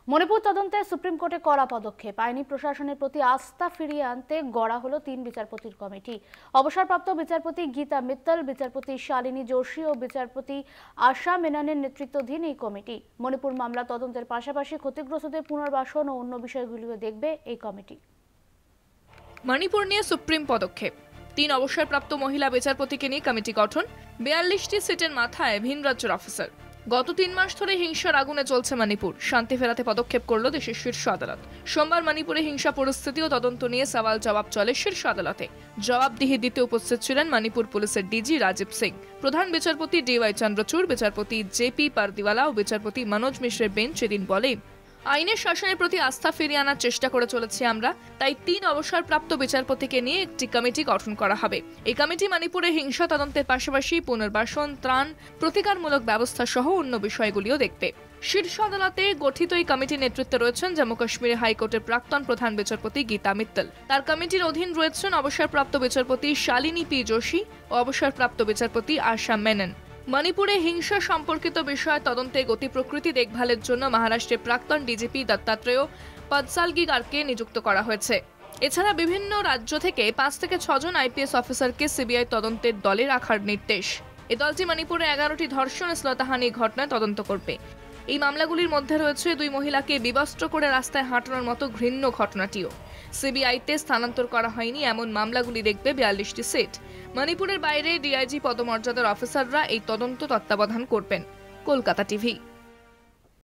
মণিপুর তদন্তে সুপ্রিম কোর্টে কড়া পদক্ষেপ। আইনি প্রশাসনের প্রতি আস্থা ফিরিয়ে আনতে গড়া হলো 3 বিচারপতির কমিটি। অবসরপ্রাপ্ত বিচারপতি গীতা মিত্তল, বিচারপতি শালিনী যোশী ও বিচারপতি আশা মেননের নেতৃত্বাধীন এই কমিটি মণিপুর মামলা তদন্তের পাশাপাশি ক্ষতিগ্রস্তদের পুনর্বাসন ও অন্য বিষয়গুলিও দেখবে এই কমিটি। মণিপুর নিয়ে সুপ্রিম পদক্ষেপ। 3 অবসরপ্রাপ্ত মহিলা বিচারপতিকে নিয়ে কমিটি গঠন। 42টি সিটের মাথায় ভিন রাজ্যের অফিসার। গত 3 মাস ধরে হিংসার আগুনে চলছে মণিপুর। শান্তি ফেরাতে পদক্ষেপ করল দেশের শীর্ষ আদালত। সোমবার মণিপুরে হিংসা পরিস্থিতি ও তদন্ত নিয়ে সওয়াল জবাব চলে শীর্ষ আদালতে। জবাবদিহি দিতে উপস্থিত ছিলেন মণিপুর পুলিশের ডিজি রাজীব সিং, প্রধান বিচারপতি DY চন্দ্রচূড়, বিচারপতি JP পারদিওয়ালা ও বিচারপতি মনোজ মিশ্রের বেঞ্চ এদিন বলে, আইনের শাসনের প্রতি আস্থা ফিরিয়ে আনার চেষ্টা করে চলেছি আমরা, তাই 3 অবসরপ্রাপ্ত বিচারপতিকে নিয়ে একটি কমিটি গঠন করা হবে। এই কমিটি মণিপুরে হিংসা তদন্তের পাশাপাশি পুনর্বাসন, ত্রাণ, প্রতিকারমূলক ব্যবস্থা সহ অন্য বিষয়গুলিও দেখবে। শীর্ষ আদালতে গঠিত এই কমিটির নেতৃত্বে রয়েছেন জম্মু কাশ্মীর হাইকোর্টের প্রাক্তন প্রধান বিচারপতি গীতা মিত্তল। তার কমিটির অধীন রয়েছেন অবসরপ্রাপ্ত বিচারপতি শালিনী P যোশী ও অবসরপ্রাপ্ত বিচারপতি আশা মেনন। মণিপুরে হিংসা সম্পর্কিত বিষয় তদন্তে গতি প্রকৃতি দেখভালের জন্য মহারাষ্ট্রের প্রাক্তন DGP দত্তাত্রেয় পদসালগিকারকে নিযুক্ত করা হয়েছে। এছাড়া বিভিন্ন রাজ্য থেকে 5 থেকে 6 জন IPS অফিসারকে CBI তদন্তের দলে রাখার নির্দেশ। এই দলটি মণিপুরে 11টি ধর্ষণ ও শ্লীলতাহানির ঘটনায় তদন্ত করবে। এই মামলাগুলির মধ্যে রয়েছে 2 মহিলাকে বিবস্ত্র করে রাস্তায় হাঁটানোর মতো ঘৃণ্য ঘটনাটিও। CBI-তে স্থানান্তর করা হয়নি এমন মামলাগুলি দেখবে 42টি সিট। মণিপুরের বাইরে DIG পদমর্যাদার অফিসাররা এই তদন্ত তত্ত্বাবধান করবেন। কলকাতা টিভি।